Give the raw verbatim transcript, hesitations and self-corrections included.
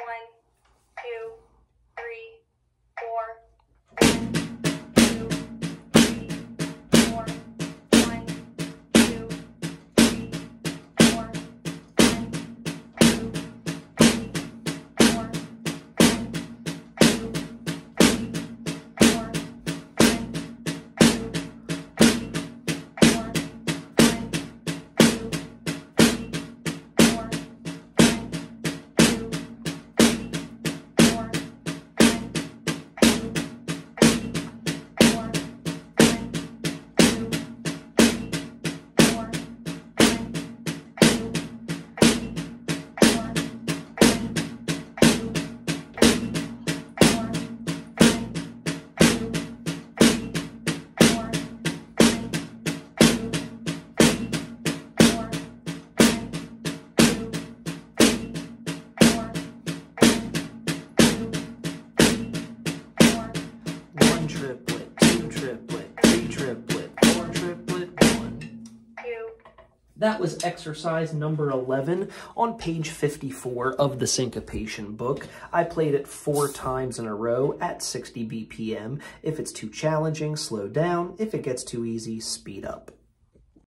one, two, three, four. Triplet, two triplet, three triplet, four triplet, one. Two. That was exercise number eleven on page fifty-four of the Syncopation book. I played it four times in a row at sixty B P M. If it's too challenging, slow down. If it gets too easy, speed up.